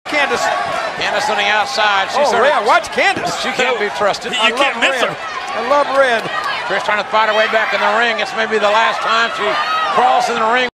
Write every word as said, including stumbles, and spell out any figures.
Candace. Candace on the outside. She's Oh, sort of, yeah, watch Candace. she can't be trusted. You can't miss her. I love Red. Chris trying to fight her way back in the ring. It's maybe the last time she crawls in the ring.